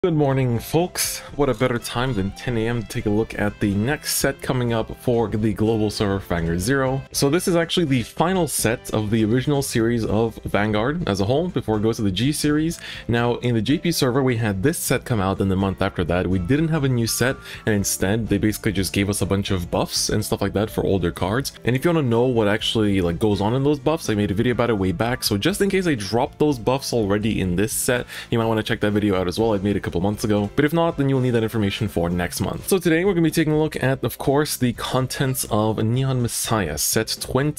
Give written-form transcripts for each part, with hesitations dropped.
Good morning, folks. What a better time than 10 a.m. to take a look at the next set coming up for the global server Vanguard Zero. So this is actually the final set of the original series of Vanguard as a whole before it goes to the G series. Now, in the JP server, we had this set come out, and the month after that, we didn't have a new set, and instead, they basically just gave us a bunch of buffs and stuff like that for older cards. And if you want to know what actually goes on in those buffs, I made a video about it way back. So just in case I dropped those buffs already in this set, you might want to check that video out as well. I made a couple months ago, but if not, then you'll need that information for next month. So today we're going to be taking a look at, of course, the contents of Neon Messiah set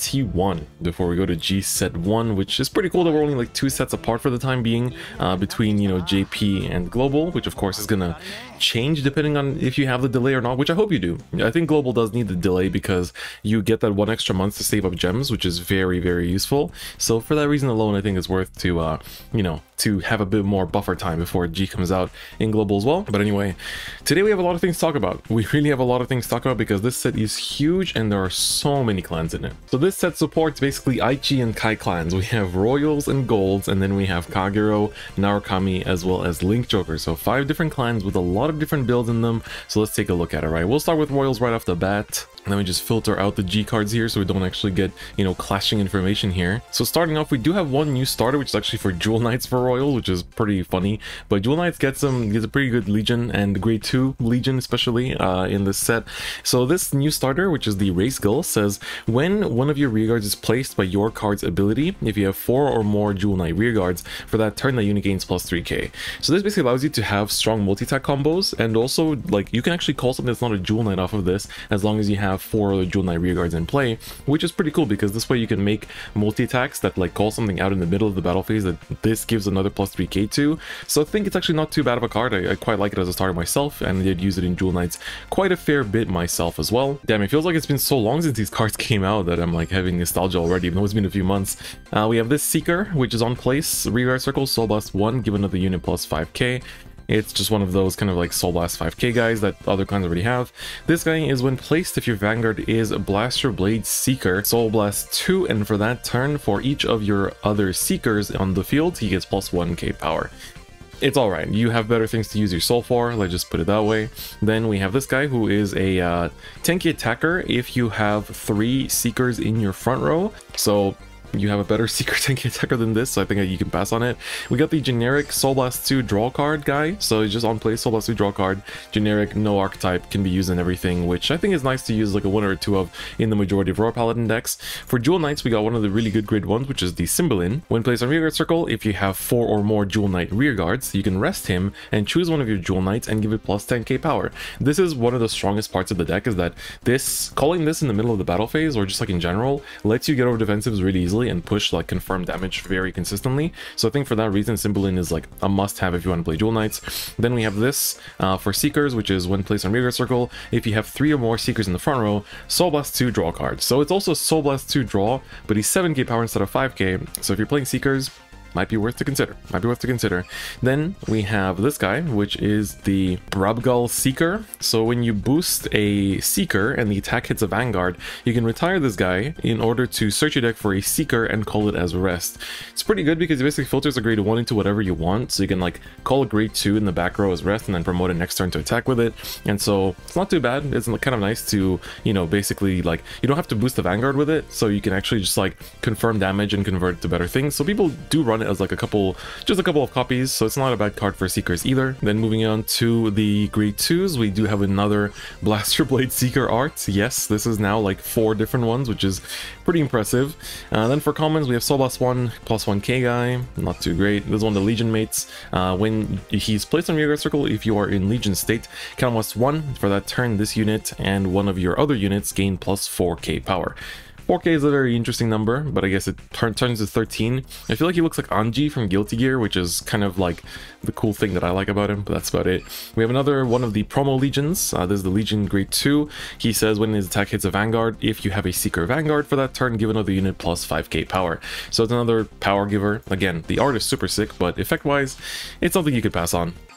21 before we go to G set 1, which is pretty cool that we're only like 2 sets apart for the time being between, you know, JP and Global, which of course is gonna change depending on if you have the delay or not, which I hope you do. I think Global does need the delay because you get that 1 extra month to save up gems, which is very, very useful. So for that reason alone, I think it's worth to, you know, to have a bit more buffer time before G comes out in Global as well. But anyway, today we have a lot of things to talk about. We really have a lot of things to talk about because this set is huge and there are so many clans in it. So this set supports basically Aichi and Kai clans. We have Royals and Golds, and then we have Kagero, Narukami, as well as Link Joker. So 5 different clans with a lot of different builds in them. So let's take a look at it, right? We'll start with Royals right off the bat. And then we just filter out the G cards here so we don't actually get, you know, clashing information here. So starting off, we do have one new starter, which is actually for Jewel Knights for Royals, which is pretty funny. But Jewel Knights gets a pretty good Legion, and Grade 2 Legion especially in this set. So this new starter, which is the Race Gull, says when one of your rearguards is placed by your card's ability, if you have 4 or more Jewel Knight rearguards, for that turn that unit gains plus 3k. So this basically allows you to have strong multi-attack combos, and also like you can actually call something that's not a Jewel Knight off of this as long as you have 4 other Jewel Knight rearguards in play, which is pretty cool because this way you can make multi-attacks that like call something out in the middle of the battle phase that this gives another plus 3k to. So I think it's actually not too bad of a card. I quite like it as a starter myself, and I did use it in Jewel Knights quite a fair bit myself as well. Damn, it feels like it's been so long since these cards came out that I'm like having nostalgia already, even though it's been a few months. We have this Seeker, which is on place, rearguard circle, Soul Blast 1, give another unit plus 5k. It's just one of those kind of like Soul Blast 5k guys that other clans already have. This guy is when placed if your Vanguard is Blaster Blade Seeker, Soul Blast 2, and for that turn, for each of your other Seekers on the field, he gets plus 1k power. It's alright, you have better things to use your soul for, let's just put it that way. Then we have this guy who is a tanky attacker if you have 3 Seekers in your front row. So you have a better Seeker tanky attacker than this, so I think you can pass on it. We got the generic Soul Blast 2 draw card guy, so he's just on play, Soul Blast 2 draw card. Generic, no archetype, can be used in everything, which I think is nice to use like a 1 or 2 of in the majority of Royal Paladin decks. For Jewel Knights, we got one of the really good grade 1s, which is the Cymbeline. When placed on rearguard circle, if you have 4 or more Jewel Knight rearguards, you can rest him and choose one of your Jewel Knights and give it plus 10k power. This is one of the strongest parts of the deck, is that calling this in the middle of the battle phase, or just like in general, lets you get over defensives really easily and push like confirmed damage very consistently. So I think for that reason, Cymbeline is like a must-have if you want to play Jewel Knights. Then we have this for Seekers, which is when placed on rearguard circle, if you have 3 or more Seekers in the front row, Soul Blast 2 draw card. So it's also Soul Blast 2 draw, but he's 7k power instead of 5k. So if you're playing Seekers, might be worth to consider. Then we have this guy, which is the Brabgull Seeker. So when you boost a Seeker and the attack hits a Vanguard, you can retire this guy in order to search your deck for a Seeker and call it as rest. It's pretty good because it basically filters a grade 1 into whatever you want, so you can like call a grade 2 in the back row as rest and then promote it next turn to attack with it. And so it's not too bad. It's kind of nice to, you know, basically like you don't have to boost the Vanguard with it, so you can actually just like confirm damage and convert it to better things. So people do run it as like just a couple of copies, so it's not a bad card for Seekers either. Then moving on to the grade 2s, we do have another Blaster Blade Seeker art. Yes, this is now like 4 different ones, which is pretty impressive. Then for commons, we have Soul Blast 1 plus 1k guy, not too great. This is one of the Legion mates. When he's placed on rearguard circle, if you are in Legion state, count plus 1 for that turn. This unit and one of your other units gain plus 4k power. 4k is a very interesting number, but I guess it turns to 13. I feel like he looks like Anji from Guilty Gear, which is kind of like the cool thing that I like about him, but that's about it. We have another one of the promo Legions. This is the Legion grade 2. He says when his attack hits a Vanguard, if you have a Seeker Vanguard for that turn, give another unit plus 5k power. So it's another power giver. Again, the art is super sick, but effect-wise, it's something you could pass on.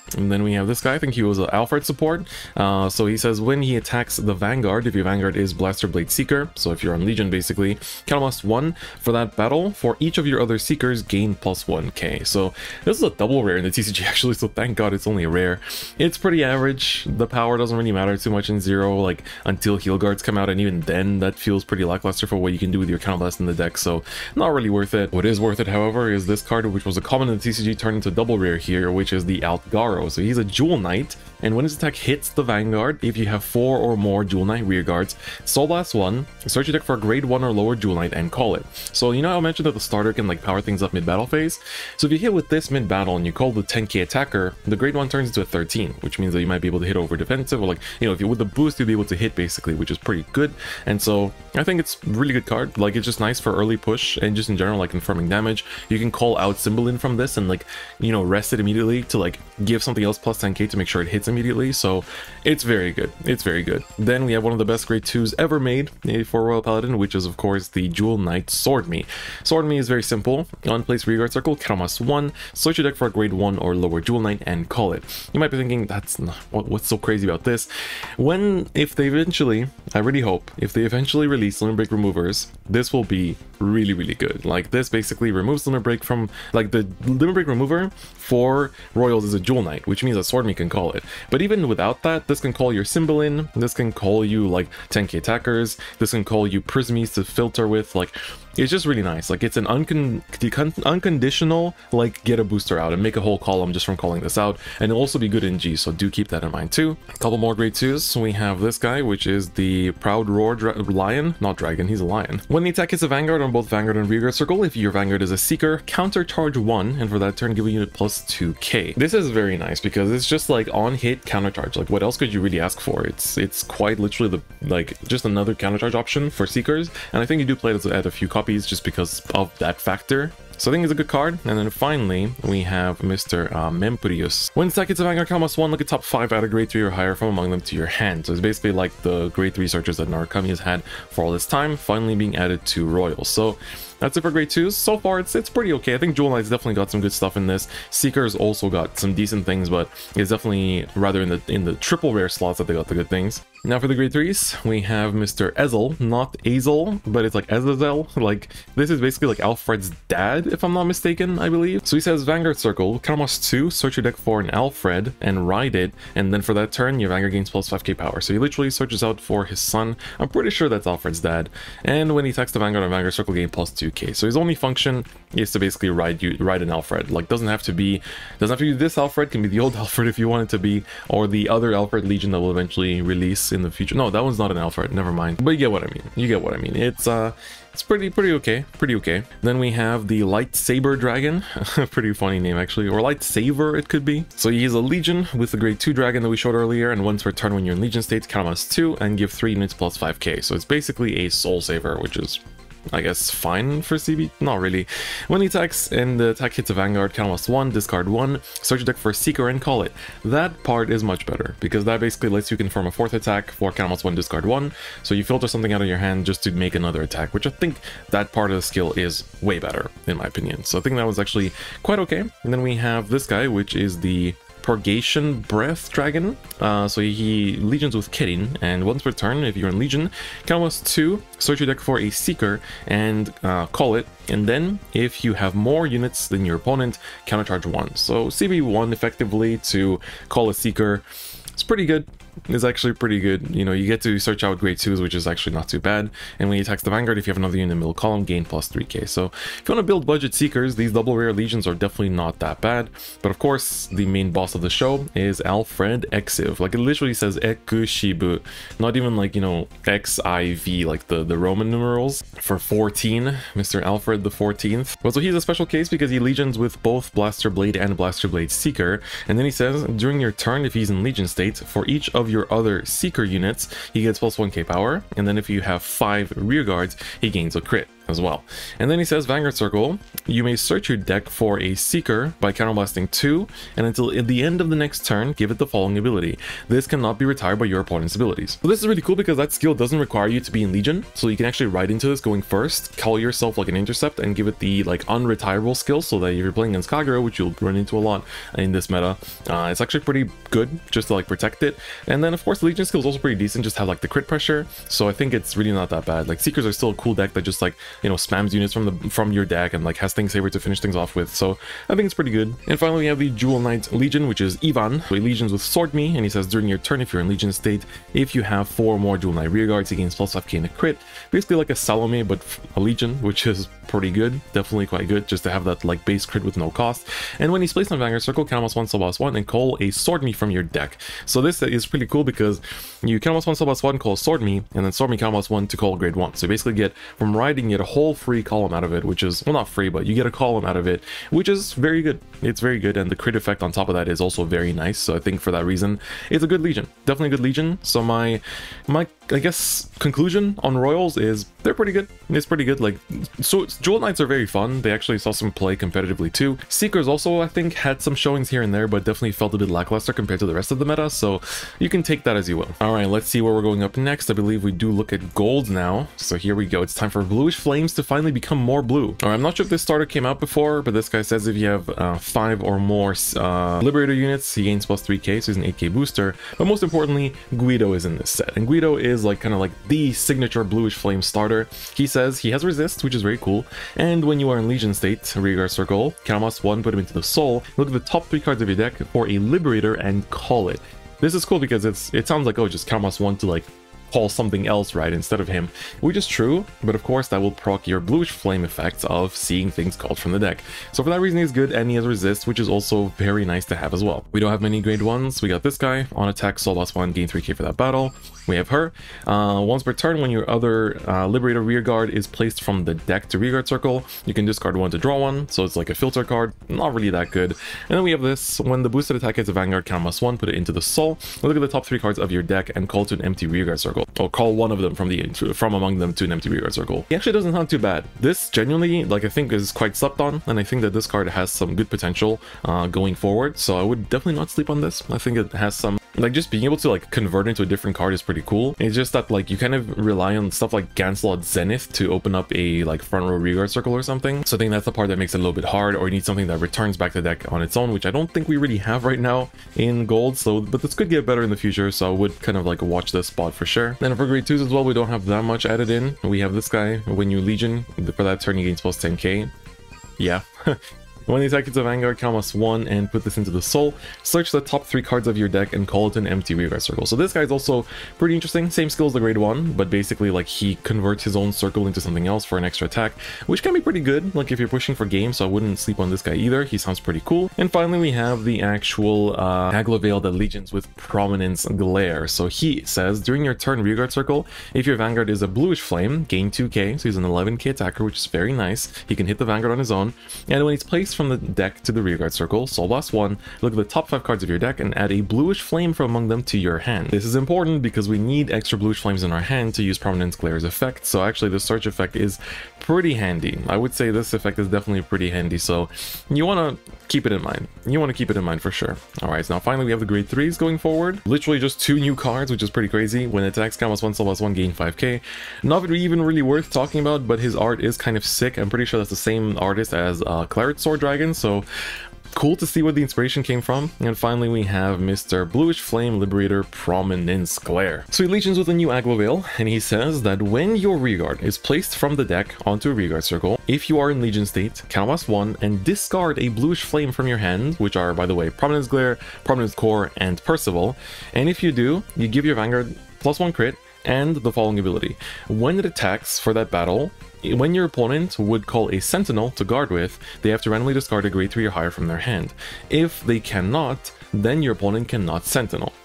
And then we have this guy, I think he was an Alfred support. So he says when he attacks the Vanguard, if your Vanguard is Blaster Blade Seeker, so if you're on Legion basically, +1 for that battle. For each of your other Seekers, gain +1k. So this is a double rare in the TCG actually, so thank god it's only a rare. It's pretty average. The power doesn't really matter too much in Zero, like until Heal Guards come out, and even then that feels pretty lackluster for what you can do with your Counterblast in the deck, so not really worth it. What is worth it, however, is this card, which was a common in the TCG, turned into double rare here, which is the Altgaro. So he's a Jewel Knight, and when his attack hits the Vanguard, if you have 4 or more Jewel Knight rear guards, Soul Blast 1, search your deck for a grade 1 or lower Jewel Knight and call it. So you know I mentioned that the starter can like power things up mid-battle phase? So if you hit with this mid-battle and you call the 10k attacker, the grade 1 turns into a 13, which means that you might be able to hit over defensive, or like, you know, if you with the boost you'll be able to hit basically, which is pretty good. And so I think it's a really good card. Like, it's just nice for early push and just in general like confirming damage. You can call out Symbolin from this and like, you know, rest it immediately to like give something else plus 10k to make sure it hits immediately. So it's very good. It's very good. Then we have one of the best grade 2s ever made for Royal Paladin, which is of course the Jewel Knight Sword Me. Sword Me is very simple. On place rearguard circle, +1, search your deck for a grade 1 or lower Jewel Knight and call it. You might be thinking, that's not, what's so crazy about this? If they eventually, I really hope, if they eventually release Limit Break removers, this will be really, really good. Like, this basically removes Limit Break from, like, the Limit Break remover for Royals is a Jewel Knight, which means that Sword Me can call it. But even without that, this can call your Symbolin, this can call you like 10k attackers, this can call you Prismies to filter with, like, it's just really nice. Like, it's an unconditional, like, get a booster out and make a whole column just from calling this out, and it'll also be good in G, so do keep that in mind too. A couple more grade 2s. We have this guy, which is the Proud Roar Lion, not Dragon, he's a lion. When the attack hits a Vanguard on both Vanguard and rearguard circle, if your Vanguard is a Seeker, countercharge 1, and for that turn give a unit +2k. This is very nice because it's just like on hit countercharge. Like, what else could you really ask for? It's quite literally the, like, just another countercharge option for Seekers, and I think you do play it at a few copies just because of that factor. So I think it's a good card. And then finally, we have Mr. Memprius. When attack hits a Vanguard, +1, look at top 5 out of grade 3 or higher from among them to your hand. So it's basically like the grade 3 searchers that Narukami has had for all this time, finally being added to Royal. So that's it for grade 2s. So far, it's pretty okay. I think Jewel Knight's definitely got some good stuff in this. Seeker's also got some decent things, but it's definitely rather in the triple rare slots that they got the good things. Now for the grade 3s, we have Mr. Ezel, not Azel, but it's like Ezazel. Like, this is basically like Alfred's dad, if I'm not mistaken, I believe. So he says Vanguard Circle, +2, search your deck for an Alfred and ride it, and then for that turn, your Vanguard gains +5k power. So he literally searches out for his son. I'm pretty sure that's Alfred's dad. And when he attacks the Vanguard on Vanguard Circle, gain +2k. So his only function is to basically ride an Alfred. Like, doesn't have to be this Alfred, can be the old Alfred if you want it to be, or the other Alfred Legion that will eventually release in the future. No, that one's not an Alfred, never mind. But you get what I mean. You get what I mean. It's pretty okay. Pretty okay. Then we have the Lightsaber Dragon. Pretty funny name actually. Or Lightsaver it could be. So he's a Legion with the grade 2 dragon that we showed earlier, and once per turn when you're in Legion state, +2 and give 3 units +5k. So it's basically a Soul Saver, which is, I guess, fine for CB? Not really. When he attacks and the attack hits a Vanguard, +1, discard 1, search your deck for a Seeker and call it. That part is much better, because that basically lets you confirm a 4th attack for +1, discard 1, so you filter something out of your hand just to make another attack, which I think that part of the skill is way better, in my opinion. So I think that was actually quite okay. And then we have this guy, which is the Purgation Breath Dragon. So he legions with Kirin, and once per turn, if you're in Legion, +2, search your deck for a Seeker and call it, and then if you have more units than your opponent, countercharge 1. So CB1 effectively to call a Seeker. It's pretty good. It's actually pretty good. You know, you get to search out grade 2s, which is actually not too bad. And when he attacks the Vanguard, if you have another unit in the middle column, gain +3k. So if you want to build budget Seekers, these double rare Legions are definitely not that bad. But of course, the main boss of the show is Alfred Exiv. Like, it literally says Ekushibu, not even like, you know, XIV, like the Roman numerals for 14, Mr. Alfred the 14th. Well, so he's a special case because he legions with both Blaster Blade and Blaster Blade Seeker. And then he says, during your turn, if he's in Legion state, for each of your other Seeker units, he gets +1k power, and then if you have 5 rear guards, he gains a crit. as well. And then he says, Vanguard Circle, you may search your deck for a Seeker by counterblasting 2, and until at the end of the next turn, give it the following ability. This cannot be retired by your opponent's abilities. So this is really cool because that skill doesn't require you to be in Legion, so you can actually ride into this going first, call yourself like an Intercept, and give it the like unretirable skill, so that if you're playing against Kagero, which you'll run into a lot in this meta, it's actually pretty good just to like protect it. And then of course the Legion skill is also pretty decent, just have like the crit pressure, so I think it's really not that bad. Like Seekers are still a cool deck that just like, you know, spams units from your deck and like has Thing Saber to finish things off with, so I think it's pretty good. And finally we have the Jewel Knight Legion, which is Ivan. So he Legions with Sword Me, and he says during your turn, if you're in Legion state, if you have 4 or more Jewel Knight rearguards, he gains plus 5k in a crit. Basically like a Salome but a Legion, which is pretty good, definitely quite good, just to have that like base crit with no cost. And when he's placed on Vanguard Circle, counterblast 1, soul blast 1, and call a Sword Me from your deck. So this is pretty cool because you counterblast 1, soul blast 1, call Sword Me, and then Sword Me counterblast 1 to call grade 1. So you basically get, from riding, you get a whole free column out of it, which is, well, not free, but you get a column out of it, which is very good. It's very good, and the crit effect on top of that is also very nice. So I think for that reason, it's a good Legion, definitely a good Legion. So my I guess conclusion on Royals is they're pretty good. It's pretty good. Like, so Jewel Knights are very fun. They actually saw some play competitively too. Seekers also, I think, had some showings here and there, but definitely felt a bit lackluster compared to the rest of the meta, so you can take that as you will. All right, let's see where we're going up next. I believe we do look at gold now. So here we go. It's time for Bluish Flames to finally become more blue. All right, I'm not sure if this starter came out before, but this guy says if you have 5 or more Liberator units, he gains plus 3k, so he's an 8k booster. But most importantly, Guido is in this set, and Guido is like kind of like the signature Bluish Flame starter. He says he has resist, which is very cool, and when you are in Legion state, Rearguard Circle, counterblast 1, put him into the soul, look at the top 3 cards of your deck for a Liberator and call it. This is cool because it sounds like, oh, just counterblast 1 to like call something else right instead of him, which is true, but of course that will proc your Bluish Flame effects of seeing things called from the deck. So for that reason he's good, and he has resist, which is also very nice to have as well. We don't have many grade 1s. We got this guy on attack, soul blast 1, gain 3k for that battle. We have her. Once per turn, when your other Liberator rearguard is placed from the deck to Rearguard Circle, you can discard 1 to draw 1, so it's like a filter card, not really that good. And then we have this, when the boosted attack hits a Vanguard, counterblast 1, put it into the soul, look at the top 3 cards of your deck and call to an empty Rearguard Circle, or call one of them from among them to an empty Rearguard Circle. He actually doesn't sound too bad. This genuinely, like, I think is quite slept on, and I think that this card has some good potential going forward, so I would definitely not sleep on this. I think it has some, like, just being able to like convert into a different card is pretty cool. It's just that like you kind of rely on stuff like Ganslot Zenith to open up a like front row Rearguard Circle or something, so I think that's the part that makes it a little bit hard, or you need something that returns back the deck on its own, which I don't think we really have right now in gold, so but this could get better in the future, so I would kind of like watch this spot for sure. Then for grade 2s as well, we don't have that much added in. We have this guy, when you Legion, for that turn he gains plus 10k. Yeah. When the attack hits a Vanguard, counterblast 1 and put this into the soul. Search the top 3 cards of your deck and call it an empty Rearguard Circle. So this guy is also pretty interesting. Same skill as the grade 1, but basically like he converts his own circle into something else for an extra attack, which can be pretty good, like if you're pushing for game, so I wouldn't sleep on this guy either. He sounds pretty cool. And finally we have the actual Agloveil that Legions with Prominence Glare. So he says, during your turn Rearguard Circle, if your Vanguard is a Bluish Flame, gain 2k, so he's an 11k attacker, which is very nice. He can hit the Vanguard on his own, and when he's placed from the deck to the Rearguard Circle, soul blast 1, look at the top 5 cards of your deck and add a Bluish Flame from among them to your hand. This is important because we need extra Bluish Flames in our hand to use Prominence Glare's effect, so actually the search effect is pretty handy. I would say this effect is definitely pretty handy, so you want to keep it in mind. You want to keep it in mind for sure. Alright, so now finally we have the grade 3s going forward. Literally just 2 new cards, which is pretty crazy. When it attacks, counterblast 1, soul blast 1, gain 5k. Not even really worth talking about, but his art is kind of sick. I'm pretty sure that's the same artist as Claret Sword Dragon, so cool to see where the inspiration came from. And finally we have Mr. Bluish Flame Liberator Prominence Glare. So he Legions with a new Agloveil, and he says that when your rearguard is placed from the deck onto a Rearguard Circle, if you are in Legion state, counterblast 1 and discard a Bluish Flame from your hand, which are, by the way, Prominence Glare, Prominence Core, and Percival, and if you do, you give your Vanguard +1 crit and the following ability. When it attacks for that battle, when your opponent would call a Sentinel to guard with, they have to randomly discard a grade 3 or higher from their hand. If they cannot, then your opponent cannot Sentinel.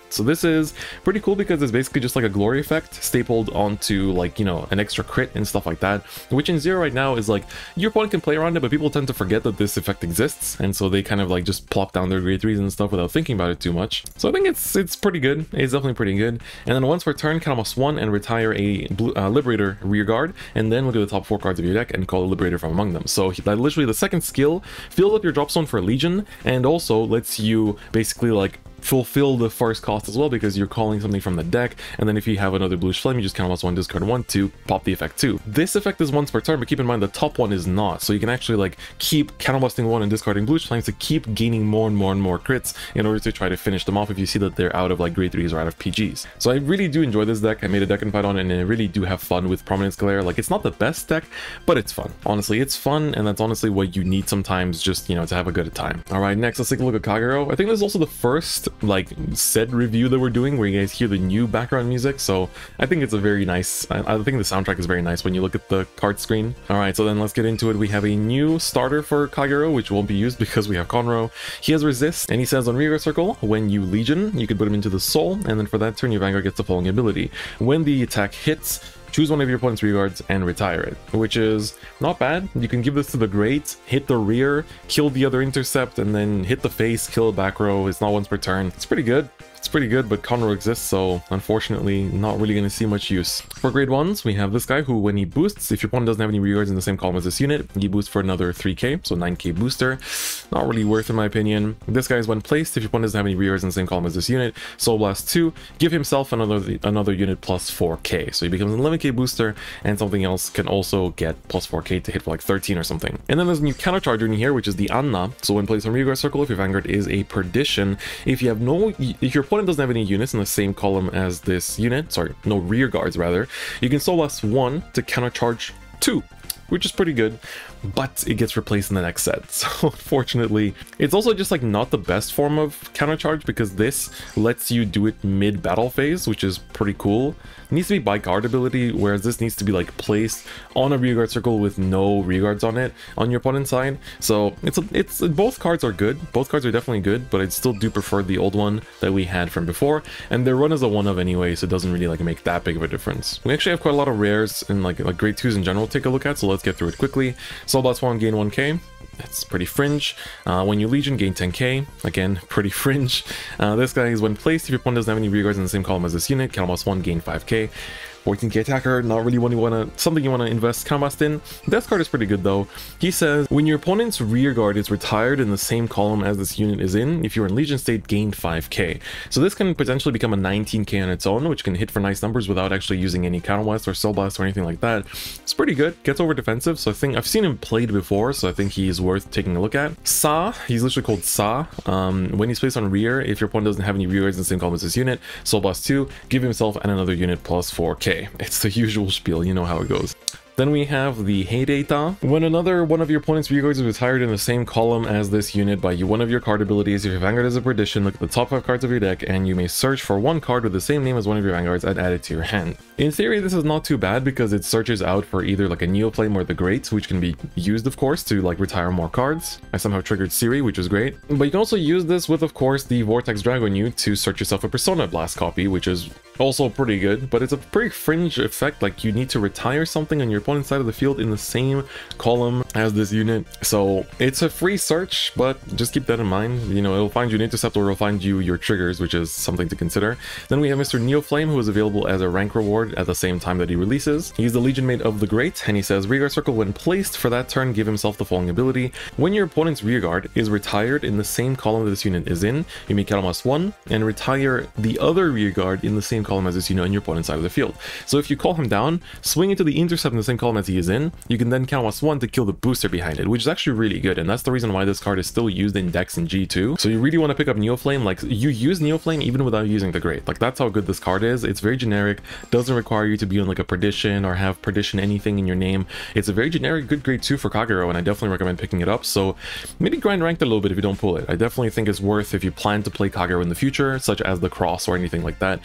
So this is pretty cool because it's basically just like a glory effect stapled onto like, you know, an extra crit and stuff like that, which in Zero right now is like your opponent can play around it, but people tend to forget that this effect exists, and so they kind of like just plop down their grade 3s and stuff without thinking about it too much. So I think it's pretty good. It's definitely pretty good. And then once per turn, count almost 1 and retire a Liberator rearguard, and then look at the top 4 cards of your deck and call a Liberator from among them. So that literally the second skill fills up your drop zone for Legion, and also lets you basically like fulfill the first cost as well, because you're calling something from the deck, and then if you have another bluish flame, you just count +1, discard 1 to pop the effect too. This effect is once per turn, but keep in mind the top one is not, so you can actually like keep counterbusting 1 and discarding bluish flames to keep gaining more and more crits in order to try to finish them off if you see that they're out of like grade 3s or out of PGs. So I really do enjoy this deck. I made a deck and fight on it, and I really do have fun with Prominence Glare. Like, it's not the best deck, but it's fun. Honestly, it's fun, and that's honestly what you need sometimes, just, you know, to have a good time. All right, next let's take a look at Kagero. I think this is also the first like set review that we're doing where you guys hear the new background music, so I think it's a very nice, I think the soundtrack is very nice when you look at the card screen. All right, so then let's get into it. We have a new starter for Kagero, which won't be used because we have Conroe. He has Resist, and he says on Rearguard Circle, when you Legion, you can put him into the Soul, and then for that turn your Vanguard gets the following ability. When the attack hits, choose one of your opponent's rearguards and retire it, which is not bad. You can give this to the Great, hit the rear, kill the other intercept, and then hit the face, kill a back row. It's not once per turn. It's pretty good. It's pretty good, but Conroe exists, so unfortunately not really going to see much use. For grade 1s, we have this guy who, when he boosts, if your opponent doesn't have any rearguards in the same column as this unit, he boosts for another 3k, so 9k booster. Not really worth in my opinion. This guy is when placed, if your opponent doesn't have any rearguards in the same column as this unit, Soul Blast 2, give himself another unit plus 4k, so he becomes an 11k booster, and something else can also get plus 4k to hit for like 13 or something. And then there's a new counter charger in here, which is the Anna. So when placed on Rearguard Circle, if your Vanguard is a Perdition, if your opponent doesn't have any units in the same column as this unit, sorry, no rear guards rather, you can Soul Blast 1 to counter charge 2, which is pretty good, but it gets replaced in the next set. So unfortunately, it's also just like not the best form of counter charge, because this lets you do it mid battle phase, which is pretty cool. It needs to be by guard ability, whereas this needs to be like placed on a rearguard circle with no rearguards on it on your opponent's side. So it's both cards are good. Both cards are definitely good, but I still do prefer the old one that we had from before, and their run is a 1 of anyway, so it doesn't really like make that big of a difference. We actually have quite a lot of rares and like grade 2s in general to take a look at, so let's get through it quickly. Soul Blast 1, gain 1k. That's pretty fringe. When you Legion, gain 10k. Again, pretty fringe. This guy is when placed, if your opponent doesn't have any rearguards in the same column as this unit, count almost 1, gain 5k. 14k attacker, not really something you want to invest combust in. Death card is pretty good though. He says, when your opponent's rear guard is retired in the same column as this unit is in, if you're in Legion state, gain 5k. So this can potentially become a 19k on its own, which can hit for nice numbers without actually using any counter blast or soul blast or anything like that. It's pretty good, gets over defensive, so I think I've seen him played before, so I think he's worth taking a look at. Sa, he's literally called Sa. When he's placed on rear, if your opponent doesn't have any rear guards in the same column as this unit, soul blast 2, give himself and another unit plus 4k. It's the usual spiel, you know how it goes. Then we have the Heyday Ta. When another one of your opponent's rearguards is retired in the same column as this unit by one of your card abilities, if your Vanguard is a Perdition, look at the top 5 cards of your deck, and you may search for one card with the same name as one of your Vanguards and add it to your hand. In theory, this is not too bad because it searches out for either like a Neoflame or the Great, which can be used, of course, to like retire more cards. I somehow triggered Siri, which is great. But you can also use this with, of course, the Vortex Dragon U to search yourself a Persona Blast copy, which is also pretty good, but it's a pretty fringe effect. Like, you need to retire something on your opponent's side of the field in the same column as this unit. So it's a free search, but just keep that in mind. You know, it'll find you an intercept or it'll find you your triggers, which is something to consider. Then we have Mr. Neoflame, who is available as a rank reward at the same time that he releases. He's the Legion Mate of the Great, and he says, Rearguard Circle, when placed for that turn, give himself the following ability. When your opponent's rearguard is retired in the same column that this unit is in, you may count almost 1 and retire the other rearguard in the same column as this unit on your opponent's side of the field. So if you call him down, swing into the intercept in the same column as he is in, you can then count almost 1 to kill the booster behind it, which is actually really good, and that's the reason why this card is still used in decks in G2. So you really want to pick up Neoflame. Like, you use Neoflame even without using the Great. Like, that's how good this card is. It's very generic, doesn't require you to be on like a Perdition or have Perdition anything in your name. It's a very generic good grade 2 for Kagero, and I definitely recommend picking it up. So maybe grind ranked a little bit if you don't pull it. I definitely think it's worth, if you plan to play Kagero in the future, such as the Cross or anything like that, it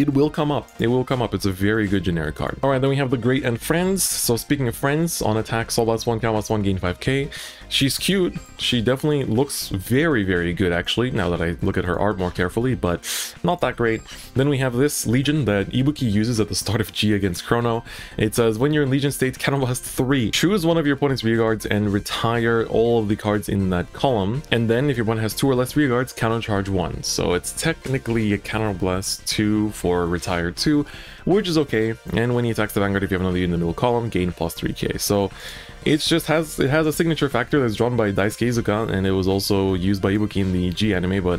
it will come up. It will come up. It's a very good generic card. All right, then we have the Great and Friends. So speaking of friends, on attack, Soul Blast 1, Counter Blast 1, gain 5k. She's cute. She definitely looks very, very good, actually, now that I look at her art more carefully, but not that great. Then we have this Legion that Ibuki uses at the start of G against Chrono. It says, when you're in Legion state, Counter Blast 3. Choose one of your opponent's rear guards and retire all of the cards in that column. And then if your opponent has 2 or less rear guards, counter charge 1. So it's technically a Counter Blast 2 for retire 2, which is okay. And when he attacks the Vanguard, if you have another unit in the middle column, gain plus 3k. So it has a signature factor that's drawn by Daisuke Iizuka, and it was also used by Ibuki in the G anime, but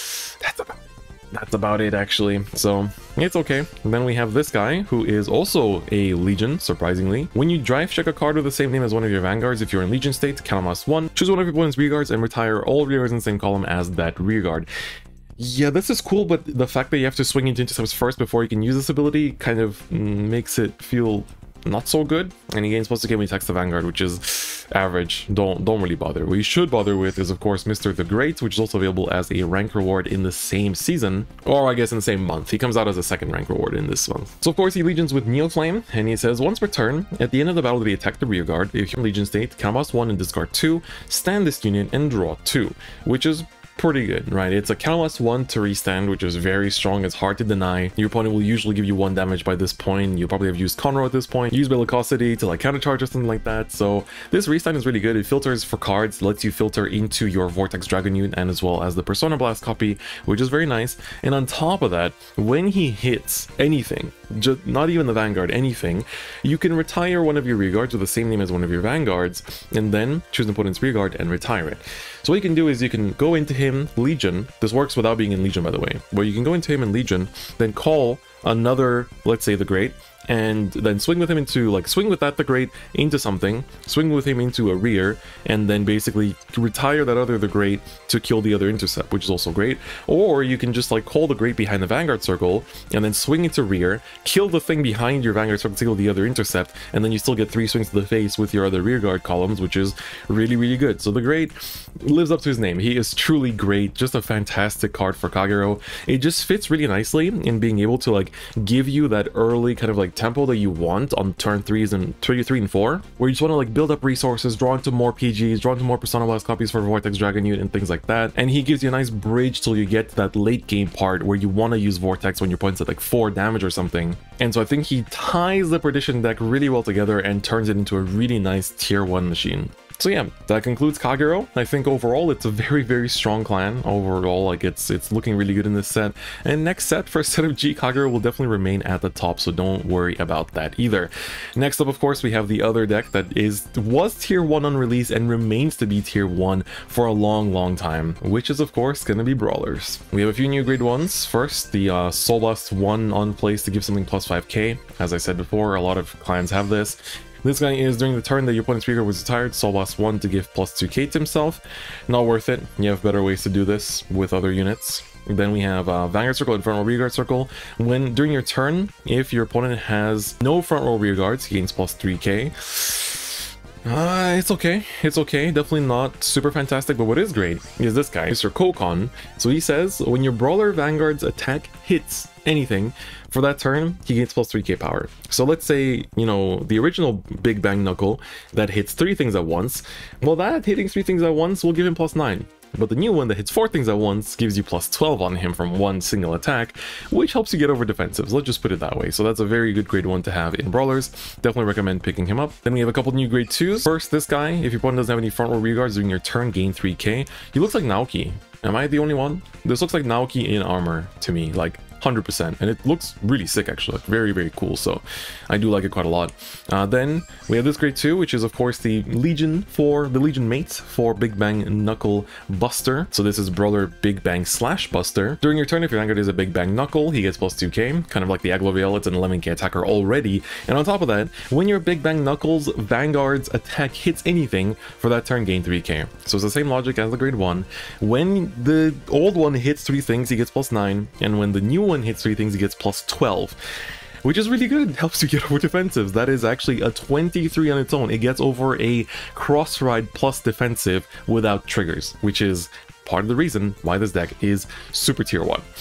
that's about it, actually. So it's okay. And then we have this guy who is also a Legion, surprisingly. When you drive check a card with the same name as one of your Vanguards, if you're in Legion state, Counter Blast 1, choose one of your opponent's rear guards and retire all rear guards in the same column as that rear guard. Yeah, this is cool, but the fact that you have to swing into intercepts first before you can use this ability kind of makes it feel not so good. And he gains plus 2k when he attacks the Vanguard, which is average. Don't really bother. What you should bother with is, of course, Mr. the Great, which is also available as a rank reward in the same season, or I guess in the same month. He comes out as a second rank reward in this month. So of course he Legions with Neoflame, and he says, once per turn, at the end of the battle they attack the rear guard. If you're in Legion state, Counter Blast 1 and discard 2, stand this unit and draw 2, which is pretty good, right? It's a Counter Blast 1 to restand, which is very strong. It's hard to deny. Your opponent will usually give you 1 damage by this point. You'll probably have used Conroe at this point. Use Bellicosity to like countercharge or something like that. So this restand is really good. It filters for cards, lets you filter into your Vortex Dragon unit and as well as the Persona Blast copy, which is very nice. And on top of that, when he hits anything, just not even the Vanguard, anything, you can retire one of your rear guards with the same name as one of your Vanguards, and then choose an opponent's rear guard and retire it. So what you can do is you can go into him Legion. This works without being in Legion, by the way, where you can go into him in Legion, then call another, let's say the Great, and then swing with him into, like, swing with that the Great into something, swing with him into a rear, and then basically retire that other the Great to kill the other intercept, which is also great. Or you can just like call the Great behind the Vanguard circle and then swing into rear, kill the thing behind your Vanguard circle to kill the other intercept, and then you still get 3 swings to the face with your other rear guard columns, which is really, really good. So the Great lives up to his name. He is truly great, just a fantastic card for Kagero. It just fits really nicely in being able to like give you that early kind of like tempo that you want on turn 3 and 3 and 4, where you just want to like build up resources, draw into more PGs, draw into more Persona Blast copies for Vortex Dragon unit and things like that. And he gives you a nice bridge till you get to that late game part where you want to use Vortex when your opponent's at like 4 damage or something. And so I think he ties the Perdition deck really well together and turns it into a really nice tier 1 machine. So yeah, that concludes Kagero. I think overall it's a very, very strong clan. Overall, like it's looking really good in this set. And next set, for a set of G, Kagero will definitely remain at the top, so don't worry about that either. Next up, of course, we have the other deck that was tier 1 on release and remains to be tier 1 for a long, long time, which is of course gonna be Brawlers. We have a few new grade 1s. First, the Soul Blast 1 on place to give something plus 5k. As I said before, a lot of clans have this. This guy is during the turn that your opponent's rear was retired, Soul Blast 1 to give plus 2k to himself. Not worth it. You have better ways to do this with other units. Then we have Vanguard Circle, Infernal Rearguard Circle. When during your turn, if your opponent has no front row rear guards, he gains plus 3k. It's okay. It's okay. Definitely not super fantastic, but what is great is this guy, Mr. Kokon. So he says, when your Brawler Vanguard's attack hits anything, for that turn, he gains plus 3k power. So let's say, you know, the original Big Bang Knuckle that hits 3 things at once, well, that hitting 3 things at once will give him plus 9. But the new one that hits 4 things at once gives you plus 12 on him from one single attack, which helps you get over defensives. Let's just put it that way. So that's a very good grade 1 to have in Brawlers. Definitely recommend picking him up. Then we have a couple new grade 2s. First, this guy, if your opponent doesn't have any front row rear guards during your turn, gain 3k. He looks like Naoki. Am I the only one? This looks like Naoki in armor to me, like 100%, and it looks really sick actually, like very, very cool, so I do like it quite a lot. Then we have this grade 2, which is of course the Legion mate for Big Bang Knuckle Buster. So this is Brawler Big Bang / Buster. During your turn, if your Vanguard is a Big Bang Knuckle, he gets plus 2k, kind of like the Agloviel. It's an 11k attacker already, and on top of that, when your Big Bang Knuckles Vanguard's attack hits anything, for that turn gain 3k. So it's the same logic as the grade 1. When the old one hits 3 things, he gets plus 9, and when the new one hits 3 things, he gets plus 12, which is really good. It helps you get over defensives. That is actually a 23 on its own. It gets over a cross ride plus defensive without triggers, which is part of the reason why this deck is super tier 1.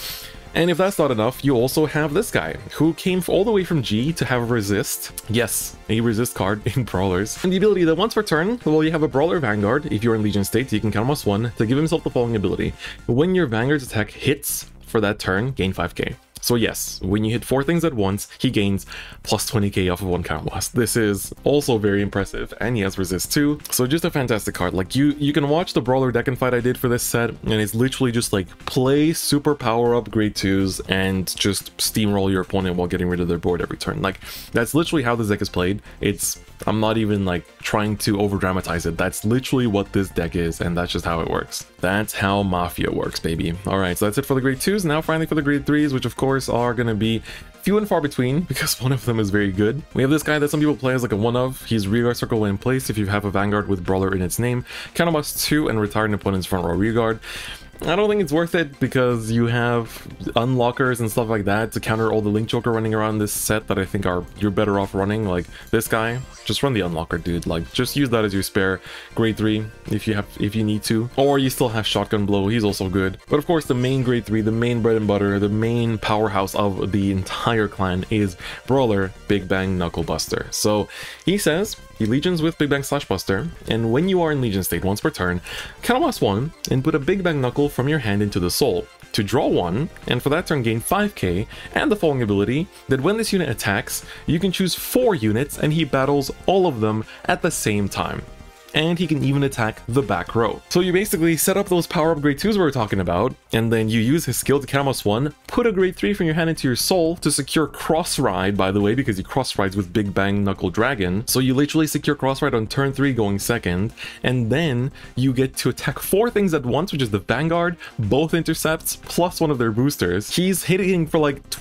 And if that's not enough, you also have this guy, who came all the way from G to have resist. Yes, a resist card in Brawlers. And the ability that once per turn, well, you have a Brawler Vanguard. If you're in Legion state, you can count +1 to give himself the following ability. When your Vanguard's attack hits for that turn, gain 5k. So yes, when you hit 4 things at once, he gains plus 20k off of 1 Counter Blast. This is also very impressive, and he has resist too. So just a fantastic card. Like you can watch the Brawler deck and fight I did for this set, and it's literally just like play super power up grade 2s and just steamroll your opponent while getting rid of their board every turn. Like that's literally how this deck is played. I'm not even like trying to over dramatize it. That's literally what this deck is, and that's just how it works. That's how Mafia works, baby. All right, so that's it for the grade 2s. Now finally for the grade 3s, which of course are going to be few and far between because one of them is very good. We have this guy that some people play as like a one-of. He's Rearguard Circle when in place if you have a Vanguard with Brawler in its name. Counter Blast 2 and retire an opponent's front row Rearguard. I don't think it's worth it because you have unlockers and stuff like that to counter all the Link Joker running around this set that I think you're better off running. Like this guy, just run the unlocker, dude. Like just use that as your spare grade 3 if you need to. Or you still have Shotgun Blow, he's also good. But of course the main grade 3, the main bread and butter, the main powerhouse of the entire clan is Brawler Big Bang Knuckle Buster. So he says he legions with Big Bang / Buster, and when you are in Legion state once per turn, Counter Blast 1 and put a Big Bang Knuckle from your hand into the soul to draw 1, and for that turn gain 5k, and the following ability, that when this unit attacks, you can choose 4 units and he battles all of them at the same time. And he can even attack the back row. So you basically set up those power up grade 2s we were talking about, and then you use his skill to Counter Blast 1, put a grade 3 from your hand into your soul to secure Cross Ride, by the way, because he cross rides with Big Bang Knuckle Dragon. So you literally secure Cross Ride on turn 3 going second, and then you get to attack 4 things at once, which is the Vanguard, both intercepts, plus one of their boosters. He's hitting for like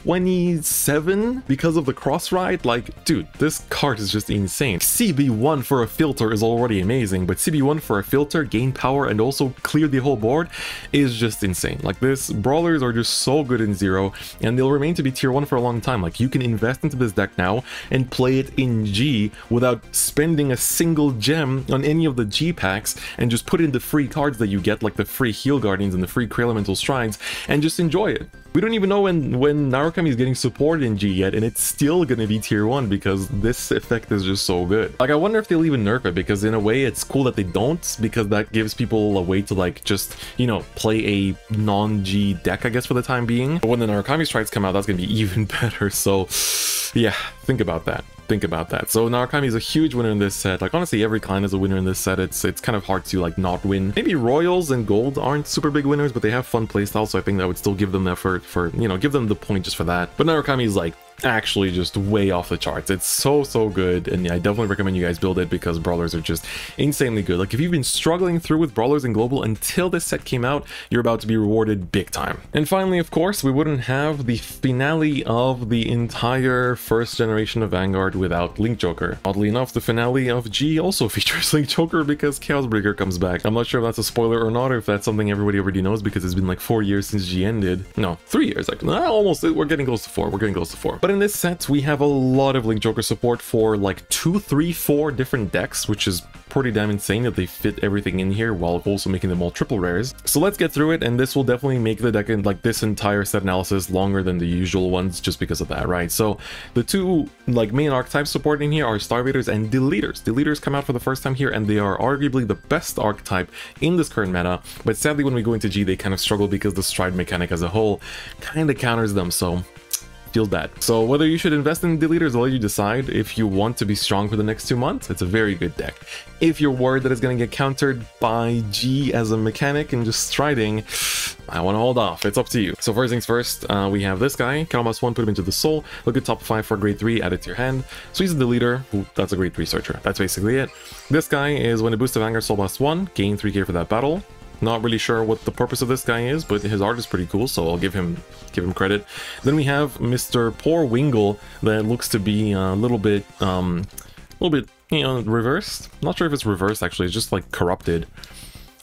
27 because of the Cross Ride. Like, dude, this card is just insane. CB1 for a filter is already amazing. But CB1 for a filter, gain power, and also clear the whole board is just insane. Like this, Brawlers are just so good in Zero, and they'll remain to be tier 1 for a long time. Like you can invest into this deck now and play it in G without spending a single gem on any of the G packs, and just put in the free cards that you get, like the free Heal Guardians and the free Kree Elemental Strides, and just enjoy it. We don't even know when Narukami is getting supported in G yet, and it's still gonna be tier 1 because this effect is just so good. Like I wonder if they'll even nerf it, because in a way it's cool that they don't, because that gives people a way to like just, you know, play a non-G deck, I guess, for the time being. But when the Narukami Strides come out, that's gonna be even better. So yeah, think about that. Think about that. So Narukami is a huge winner in this set. Like honestly, every clan is a winner in this set. It's kind of hard to like not win. Maybe Royals and Gold aren't super big winners, but they have fun playstyles, so I think that would still give them the effort for, you know, give them the point just for that. But Narukami is like actually just way off the charts. It's so good, and yeah, I definitely recommend you guys build it because Brawlers are just insanely good. Like if you've been struggling through with Brawlers and Global until this set came out, you're about to be rewarded big time. And finally, of course, we wouldn't have the finale of the entire first generation of Vanguard without Link Joker. Oddly enough, the finale of G also features Link Joker because Chaos Breaker comes back. I'm not sure if that's a spoiler or not, or if that's something everybody already knows because it's been like 4 years since G ended. No, 3 years. Like almost. We're getting close to 4. We're getting close to 4. But in this set, we have a lot of Link Joker support for like 2, 3, 4 different decks, which is pretty damn insane that they fit everything in here while also making them all triple rares. So let's get through it, and this will definitely make the deck in like this entire set analysis longer than the usual ones just because of that, right? So the 2 like main archetypes supporting here are Starvaders and Deleters. Deleters come out for the first time here, and they are arguably the best archetype in this current meta, but sadly when we go into G they kind of struggle because the stride mechanic as a whole kind of counters them, so feels bad. So whether you should invest in Deleters, I'll let you decide. If you want to be strong for the next 2 months, it's a very good deck. If you're worried that it's going to get countered by G as a mechanic and just striding, I want to hold off. It's up to you. So first things first, we have this guy, Counter Blast 1, put him into the soul, look at top 5 for grade 3, add it to your hand. So he's a Deleter, that's a grade 3 searcher. That's basically it. This guy is when it boosts the Vanguard Soul Blast 1, gain 3k for that battle. Not really sure what the purpose of this guy is, but his art is pretty cool, so I'll give him credit. Then we have Mr. Poor Wingle that looks to be a little bit, you know, reversed. Not sure if it's reversed actually, it's just like corrupted.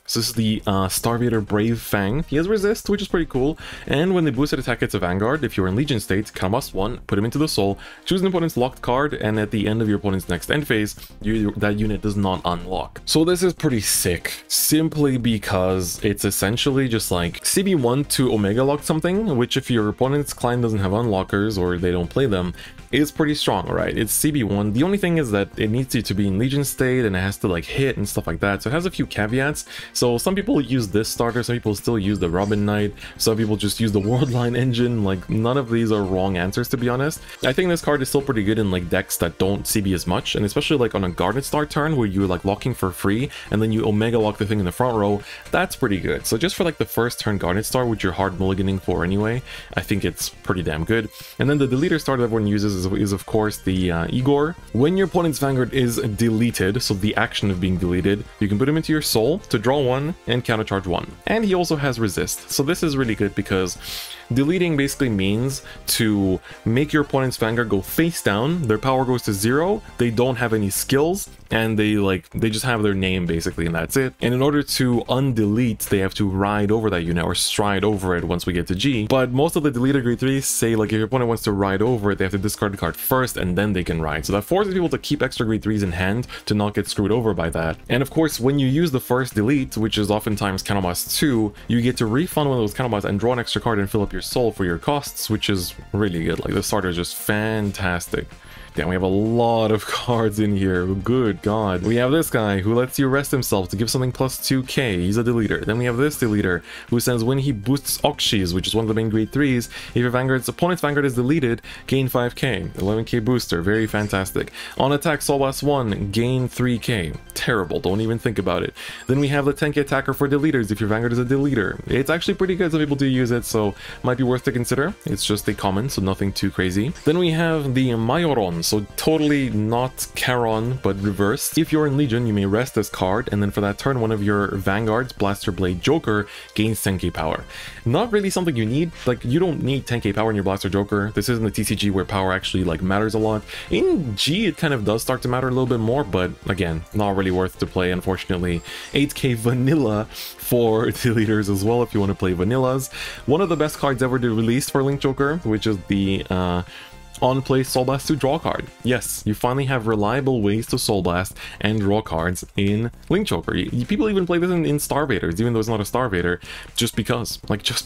So this is the Starvader Brave Fang. He has resist, which is pretty cool. And when the boosted attack hits a Vanguard, if you're in Legion state, cast 1, put him into the soul, choose an opponent's locked card, and at the end of your opponent's next end phase, that unit does not unlock. So this is pretty sick, simply because it's essentially just like CB1 to Omega lock something, which if your opponent's client doesn't have unlockers or they don't play them, is pretty strong, right? It's CB1. The only thing is that it needs you to be in Legion state and it has to like hit and stuff like that. So it has a few caveats. So some people use this starter, some people still use the Robin Knight, some people just use the Worldline engine. Like none of these are wrong answers, to be honest. I think this card is still pretty good in like decks that don't CB as much, and especially like on a Garnet Star turn where you're like locking for free and then you Omega lock the thing in the front row. That's pretty good. So just for like the first turn Garnet Star, which you're hard mulliganing for anyway, I think it's pretty damn good. And then the deleter starter that everyone uses is of course the Igor. When your opponent's Vanguard is deleted, so the action of being deleted, you can put him into your soul to draw 1 and countercharge 1. And he also has resist. So this is really good because deleting basically means to make your opponent's Vanguard go face down, their power goes to 0, they don't have any skills, and they just have their name basically, and that's it. And in order to undelete, they have to ride over that unit or stride over it once we get to G. But most of the deleted grade 3s say like if your opponent wants to ride over it, they have to discard the card first and then they can ride. So that forces people to keep extra grade 3s in hand to not get screwed over by that. And of course, when you use the first delete, which is oftentimes Counterblast 2, you get to refund one of those Counterblasts and draw an extra card and fill up your soul for your costs, which is really good. Like the starter is just fantastic. Damn, we have a lot of cards in here. Good God. We have this guy who lets you rest himself to give something plus 2k. He's a deleter. Then we have this deleter who says when he boosts Oxys, which is one of the main grade 3s, if your opponent's Vanguard is deleted, gain 5k. 11k booster. Very fantastic. On attack, Soul Blast 1, gain 3k. Terrible. Don't even think about it. Then we have the 10k attacker for deleters if your Vanguard is a deleter. It's actually pretty good. Some people do use it, so might be worth to consider. It's just a common, so nothing too crazy. Then we have the Majoron. So totally not Charon, but reversed. If you're in Legion, you may rest this card, and then for that turn, one of your Vanguards, Blaster Blade Joker, gains 10k power. Not really something you need. Like, you don't need 10k power in your Blaster Joker. This isn't the TCG where power actually like matters a lot. In G, it kind of does start to matter a little bit more, but again, not really worth to play, unfortunately. 8k Vanilla for deleters as well if you want to play Vanillas. One of the best cards ever to release for Link Joker, which is the on-play Soul Blast 2 draw card. Yes, you finally have reliable ways to Soul Blast and draw cards in Link Joker. People even play this in Starvaders, even though it's not a Starvader, just because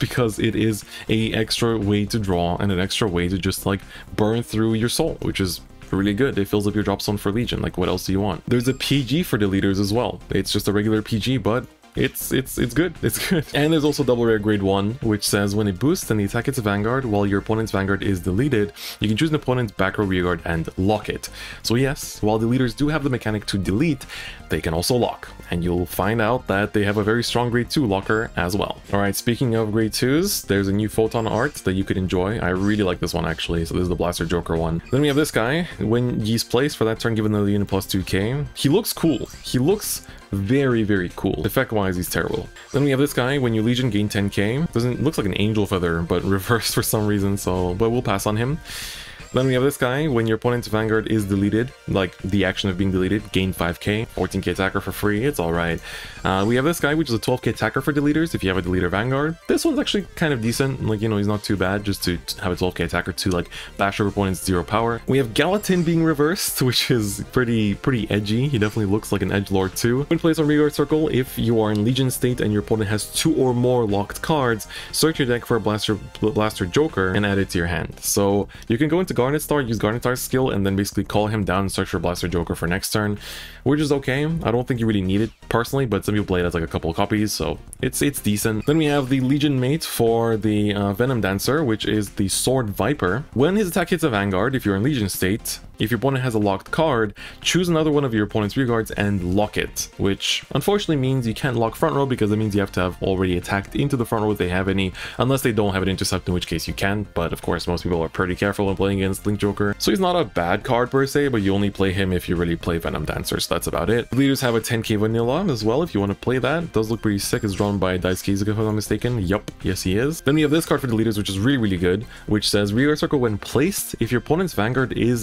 it is a extra way to draw and an extra way to just like burn through your soul, which is really good. It fills up your drop zone for Legion. Like, what else do you want? There's a PG for deleters as well. It's just a regular PG, but it's good. It's good. And there's also double rare grade 1, which says when it boosts and the attack hits a Vanguard while your opponent's Vanguard is deleted, you can choose an opponent's back row rear guard and lock it. So yes, while deleters do have the mechanic to delete, they can also lock, and you'll find out that they have a very strong grade 2 locker as well. Alright, speaking of grade 2s, there's a new Photon art that you could enjoy. I really like this one actually, so this is the Blaster Joker one. Then we have this guy. When he's placed for that turn, given the unit plus 2k, he looks cool. He looks very, very cool. Effect-wise, he's terrible. Then we have this guy. When you Legion, gain 10k. Looks like an Angel Feather, but reversed for some reason, but we'll pass on him. Then we have this guy. When your opponent's Vanguard is deleted, like the action of being deleted, gain 5k, 14k attacker for free, it's alright. We have this guy, which is a 12k attacker for deleters if you have a deleter Vanguard. This one's actually kind of decent, like, you know, he's not too bad, just to have a 12k attacker to, like, bash your opponent's 0 power. We have Gallatin being reversed, which is pretty edgy. He definitely looks like an edgelord too. When placed on Rearguard Circle, if you are in Legion state and your opponent has 2 or more locked cards, search your deck for a Blaster Joker and add it to your hand. So you can go into Garnet Star, use Garnet Star's skill, and then basically call him down and search for Blaster Joker for next turn, which is okay. I don't think you really need it personally, but some people play it as like a couple of copies, so it's decent. Then we have the Legion mate for the Venom Dancer, which is the Sword Viper. When his attack hits a Vanguard, if you're in Legion state, if your opponent has a locked card, choose another one of your opponent's rear guards and lock it, which unfortunately means you can't lock front row because that means you have to have already attacked into the front row if they have any, unless they don't have an intercept, in which case you can, but of course most people are pretty careful when playing against Link Joker. So he's not a bad card per se, but you only play him if you really play Venom Dancer, so that's about it. The leaders have a 10k vanilla as well if you want to play that. It does look pretty sick. It's drawn by Daisuke Izuka if I'm not mistaken. Yup, yes he is. Then we have this card for the leaders, which is really good, which says Rearguard Circle when placed, if your opponent's Vanguard is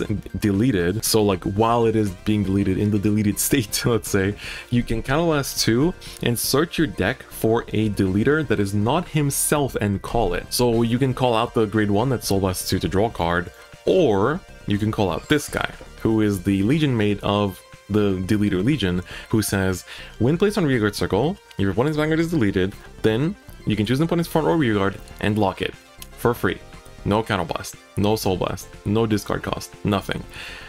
deleted, so like while it is being deleted in the deleted state, let's say, you can Counterblast 2 and search your deck for a deleter that is not himself and call it. So you can call out the grade 1 that's Soul Blast 2 to draw a card, or you can call out this guy, who is the Legion mate of the Deleter Legion, who says, when placed on rearguard circle, your opponent's Vanguard is deleted, then you can choose an opponent's front or rearguard and lock it for free. No Counterblast, no Soul Blast, no discard cost, nothing.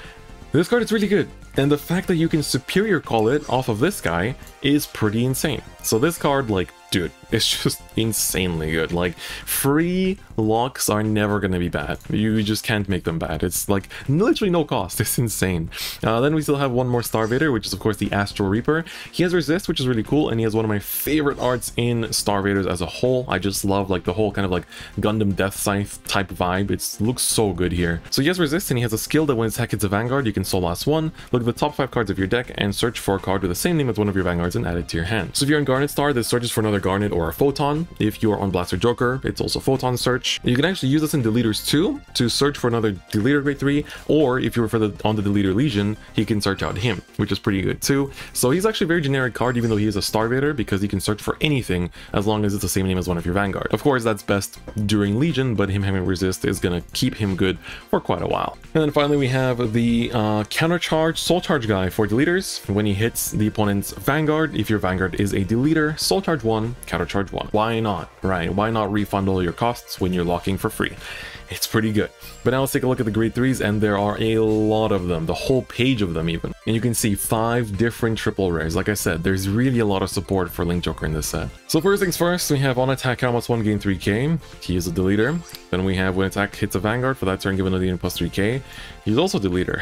This card is really good, and the fact that you can superior call it off of this guy is pretty insane. So this card, like, dude, it's just insanely good. Like, free locks are never gonna be bad. You just can't make them bad. It's like literally no cost. It's insane. Then we still have one more Starvader, which is of course the Astral Reaper. He has resist, which is really cool, and he has one of my favorite arts in Starvaders as a whole. I just love like the whole kind of like Gundam Death Scythe type vibe. It looks so good here. So he has resist, and he has a skill that when attack hits a Vanguard, you can Soul Blast 1, look at the top 5 cards of your deck, and search for a card with the same name as one of your Vanguards and add it to your hand. So if you're on Garnet Star, this searches for another Garnet or a Photon. If you are on Blaster Joker, it's also Photon search. You can actually use this in Deleters too, to search for another Deleter grade 3, or if you're on the Deleter Legion, he can search out him, which is pretty good too. So he's actually a very generic card, even though he is a Starvader, because he can search for anything as long as it's the same name as one of your Vanguard. Of course, that's best during Legion, but him having resist is gonna keep him good for quite a while. And then finally we have the Countercharge Soul Charge guy for Deleters. When he hits the opponent's Vanguard, if your Vanguard is a Deleter, Soul Charge 1, Countercharge 1. Why not, right? Why not refund all your costs when you're locking for free? It's pretty good. But now let's take a look at the grade 3s, and there are a lot of them, the whole page of them even. And you can see 5 different triple rares. Like I said, there's really a lot of support for Link Joker in this set. So first things first, we have on attack, Counterblast 1, gain 3k. He is a Deleter. Then we have when attack hits a Vanguard, for that turn give another unit plus 3k. He's also Deleter.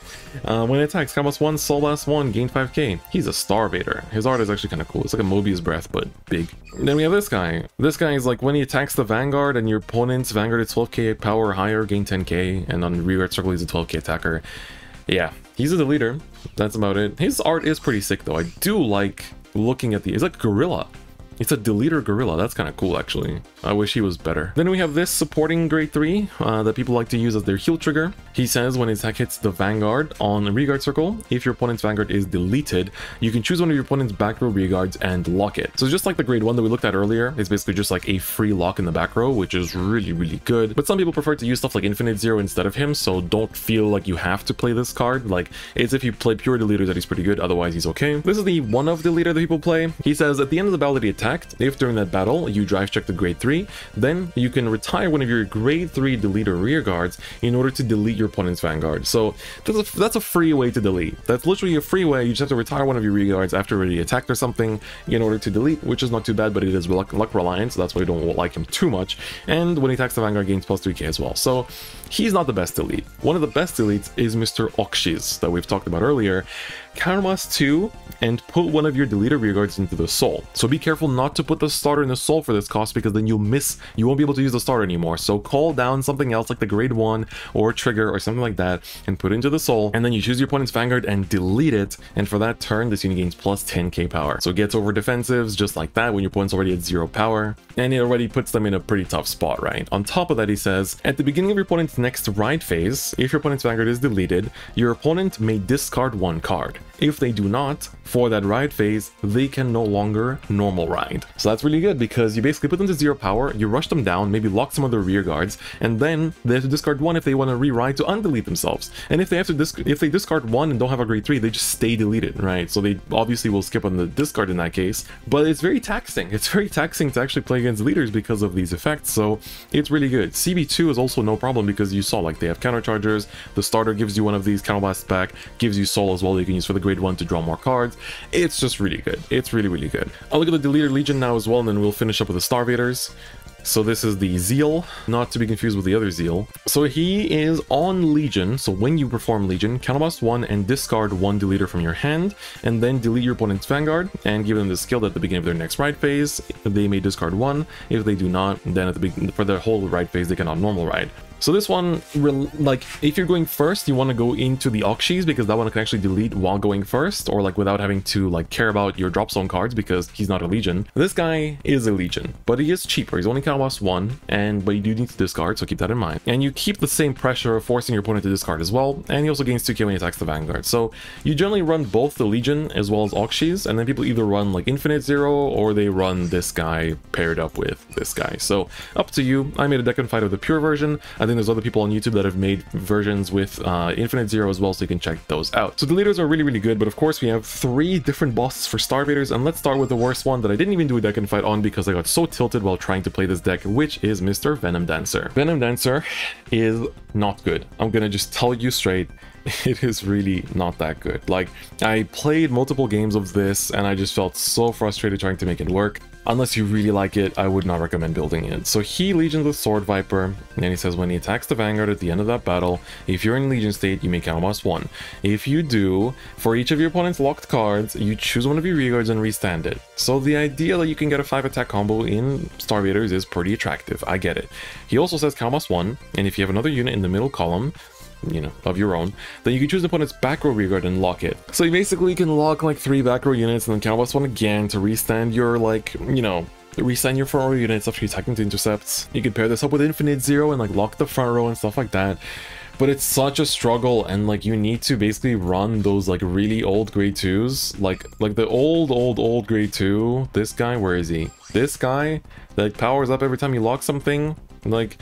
When it attacks, Counterblast 1, Soul Blast 1, gain 5k. He's a Starvader. His art is actually kind of cool. It's like a Mobius Breath, but big. Then we have this guy. This guy is like when he attacks the Vanguard and your opponent's Vanguard is 12k power or higher, gain 10k, and on rearguard circle he's a 12k attacker. Yeah, he's a Deleter. That's about it. His art is pretty sick though. I do like looking at it's like Gorilla. It's a Deleter Gorilla. That's kind of cool, actually. I wish he was better. Then we have this supporting grade 3 that people like to use as their heal trigger. He says when his attack hits the Vanguard on a rearguard circle, if your opponent's Vanguard is deleted, you can choose one of your opponent's back row rearguards and lock it. So just like the grade 1 that we looked at earlier, it's basically just like a free lock in the back row, which is really, really good. But some people prefer to use stuff like Infinite Zero instead of him, so don't feel like you have to play this card. Like, it's if you play pure Deleters that he's pretty good, otherwise he's okay. This is the one of Deleter that people play. He says at the end of the battle that he attacked, if during that battle you drive check the grade 3, then you can retire one of your grade 3 Deleter rearguards in order to delete your opponent's Vanguard. So that's a free way to delete. That's literally a free way. You just have to retire one of your rearguards after already attacked or something in order to delete, which is not too bad, but it is luck reliant, so that's why we don't like him too much. And when he attacks the Vanguard, gains plus 3k as well. So he's not the best delete. One of the best deletes is Mr. Okshiz that we've talked about earlier. Counterblast 2 and put one of your Deleter rearguards into the soul. So be careful not to put the starter in the soul for this cost, because then you won't be able to use the starter anymore. So call down something else like the grade 1 or trigger or something like that and put it into the soul, and then you choose your opponent's Vanguard and delete it, and for that turn this unit gains plus 10k power. So it gets over defensives just like that when your opponent's already at 0 power, and it already puts them in a pretty tough spot, right? On top of that, he says, at the beginning of your opponent's next ride phase, if your opponent's Vanguard is deleted, your opponent may discard 1 card. If they do not, for that ride phase, they can no longer normal ride. So that's really good, because you basically put them to 0 power, you rush them down, maybe lock some of their rear guards, and then they have to discard 1 if they want to re-ride to undelete themselves. And if they discard 1 and don't have a grade 3, they just stay deleted, right? So they obviously will skip on the discard in that case, but it's very taxing. It's very taxing to actually play against leaders because of these effects, so it's really good. CB2 is also no problem, because you saw like they have counterchargers, the starter gives you one of these counterblasts back, gives you soul as well, you can use for the grade 1 to draw more cards. It's just really good. It's really, really good. I'll look at the Deleter Legion now as well, and then we'll finish up with the Starvaders. So this is the Zeal, not to be confused with the other Zeal. So he is on Legion, so when you perform Legion, counterblast 1 and discard 1 Deleter from your hand, and then delete your opponent's Vanguard, and give them the skill that at the beginning of their next ride phase, they may discard 1. If they do not, then at the beginning, for their whole ride phase, they cannot normal ride. So this one, like, if you're going first, you want to go into the Oxys because that one can actually delete while going first, or like without having to like care about your drop zone cards because he's not a Legion. This guy is a Legion, but he is cheaper. He's only cost 1, but you do need to discard, so keep that in mind. And you keep the same pressure of forcing your opponent to discard as well, and he also gains 2k when he attacks the Vanguard. So you generally run both the Legion as well as Oxys, and then people either run like Infinite Zero or they run this guy paired up with this guy. So up to you. I made a deck and fight of the pure version. I think there's other people on YouTube that have made versions with Infinite Zero as well, so you can check those out. So the leaders are really, really good, but of course we have 3 different bosses for Starvaders, and let's start with the worst one that I didn't even do a deck and fight on because I got so tilted while trying to play this deck, which is Mr. Venom Dancer. Venom Dancer is not good. I'm gonna just tell you straight. It is really not that good. Like, I played multiple games of this and I just felt so frustrated trying to make it work. Unless you really like it, I would not recommend building it. So he Legions with Sword Viper, and he says when he attacks the Vanguard at the end of that battle, if you're in Legion state, you may counterblast 1. If you do, for each of your opponent's locked cards, you choose one of your rearguards and restand it. So the idea that you can get a 5 attack combo in Starvaders is pretty attractive, I get it. He also says counterblast 1, and if you have another unit in the middle column, you know, of your own, then you can choose the opponent's back row rearguard and lock it. So you basically can lock like 3 back row units and then counterblast 1 again to restand your, like, you know, restand your front row units after you attack into intercepts. You can pair this up with Infinite Zero and like lock the front row and stuff like that. But it's such a struggle, and like you need to basically run those like really old grade 2s, like the old grade 2. This guy, where is he? This guy that powers up every time you lock something, like,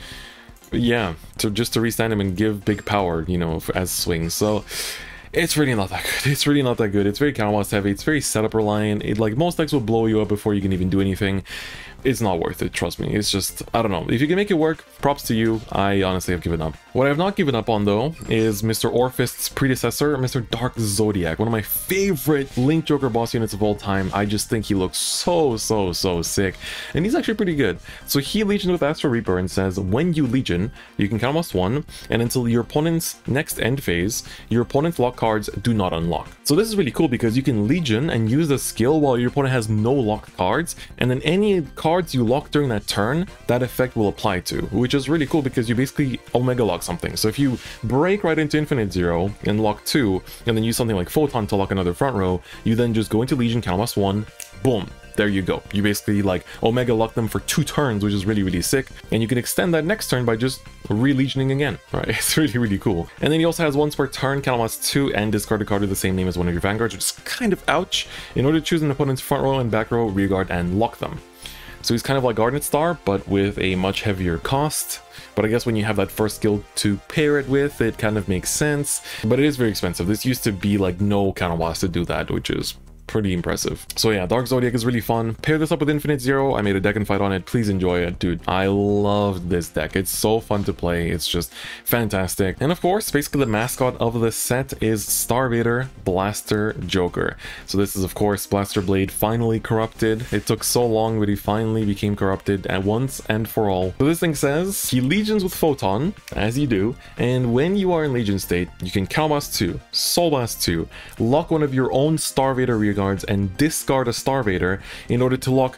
yeah, just to restand him and give big power, you know, as swings. So it's really not that good. It's really not that good. It's very counterblast heavy. It's very setup reliant. It, like, most decks will blow you up before you can even do anything. It's not worth it, trust me. It's just, I don't know. If you can make it work, props to you. I honestly have given up. What I have not given up on, though, is Mr. Orphist's predecessor, Mr. Dark Zodiac. One of my favorite Link Joker boss units of all time. I just think he looks so sick. And he's actually pretty good. So he Legions with Astral Reaper and says, when you Legion, you can counterblast 1, and until your opponent's next end phase, your opponent's lock cards do not unlock. So this is really cool because you can Legion and use the skill while your opponent has no locked cards, and then any cards you lock during that turn, that effect will apply to, which is really cool because you basically Omega lock something. So if you break right into Infinite Zero and lock 2, and then use something like Photon to lock another front row, you then just go into Legion, counterblast 1, boom. There you go. You basically like Omega lock them for 2 turns, which is really sick. And you can extend that next turn by just re-legioning again, right? It's really cool. And then he also has once per turn, counterblast 2, and discard a card with the same name as one of your Vanguards, which is kind of ouch, in order to choose an opponent's front row and back row rearguard and lock them. So he's kind of like Garnet Star, but with a much heavier cost. But I guess when you have that first skill to pair it with, it kind of makes sense. But it is very expensive. This used to be like no counterblast to do that, which is pretty impressive. So yeah, Dark Zodiac is really fun. Pair this up with Infinite Zero. I made a deck and fight on it. Please enjoy it. Dude, I love this deck. It's so fun to play. It's just fantastic. And of course, basically the mascot of the set is Starvader Blaster Joker. So this is of course Blaster Blade finally corrupted. It took so long, but he finally became corrupted at once and for all. So this thing says, he Legions with Photon, as you do, and when you are in Legion state, you can Counterblast 2, Soul Blast 2, lock one of your own Starvader rearguards and discard a Starvader in order to lock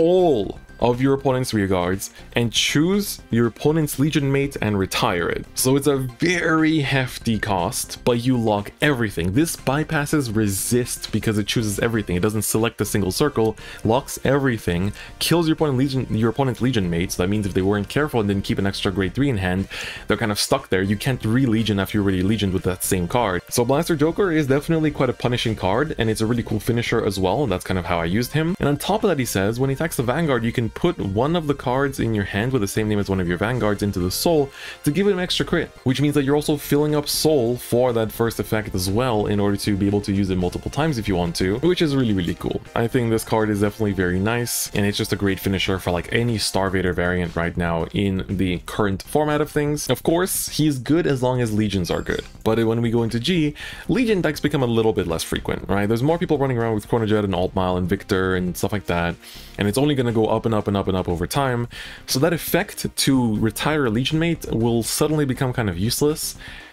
all of your opponent's rearguards and choose your opponent's Legion mate and retire it. So it's a very hefty cost, but you lock everything. This bypasses resist because it chooses everything. It doesn't select a single circle, locks everything, kills your opponent's Legion mate. So that means if they weren't careful and didn't keep an extra grade 3 in hand, they're kind of stuck there. You can't re-Legion after you already Legioned with that same card. So Blaster Joker is definitely quite a punishing card, and it's a really cool finisher as well, and that's kind of how I used him. And on top of that, he says, when he attacks the Vanguard, you can put one of the cards in your hand with the same name as one of your Vanguards into the Soul to give it an extra crit, which means that you're also filling up Soul for that first effect as well in order to be able to use it multiple times if you want to, which is really cool. I think this card is definitely very nice, and it's just a great finisher for like any Starvader variant right now in the current format of things. Of course, he's good as long as Legions are good, but when we go into G, Legion decks become a little bit less frequent, right? There's more people running around with Chronojet and Altmile and Victor and stuff like that, and it's only going to go up and up and up and up over time. So that effect to retire a Legion mate will suddenly become kind of useless.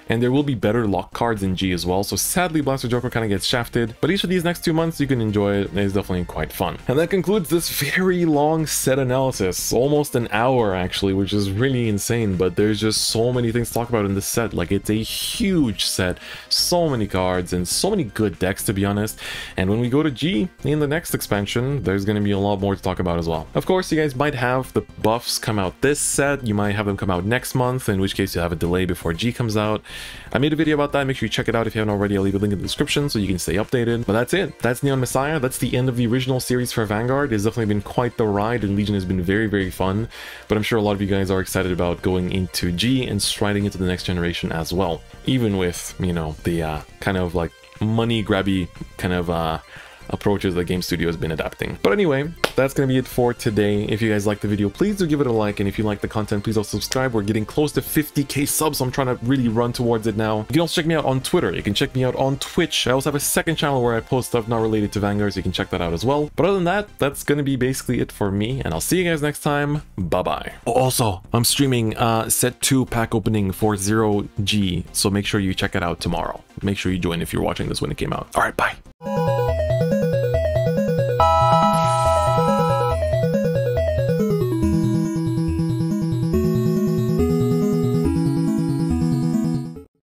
and there will be better lock cards in G as well. So sadly, Blaster Joker kind of gets shafted, but each of these next 2 months you can enjoy it. It's definitely quite fun. And that concludes this very long set analysis, almost an hour actually, which is really insane, but there's just so many things to talk about in this set. Like, it's a huge set, so many cards and so many good decks, to be honest. And when we go to G in the next expansion, there's going to be a lot more to talk about as well. Of course, you guys might have the buffs come out this set, you might have them come out next month, in which case you have a delay before G comes out. I made a video about that, make sure you check it out if you haven't already. I'll leave a link in the description so you can stay updated. But that's it. That's Neon Messiah. That's the end of the original series for Vanguard. It's definitely been quite the ride, and Legion has been very, very fun. But I'm sure a lot of you guys are excited about going into G and striding into the next generation as well. Even with, you know, the kind of like money grabby kind of approaches that Game Studio has been adapting. But anyway, that's gonna be it for today. If you guys liked the video, please do give it a like, and if you like the content, please also subscribe. We're getting close to 50k subs, so I'm trying to really run towards it now. You can also check me out on Twitter, you can check me out on Twitch. I also have a second channel where I post stuff not related to Vanguard, so you can check that out as well. But other than that, that's gonna be basically it for me, and I'll see you guys next time. Bye bye. Also, I'm streaming set 2 pack opening for 0G, so make sure you check it out tomorrow. Make sure you join if you're watching this when it came out. All right, bye.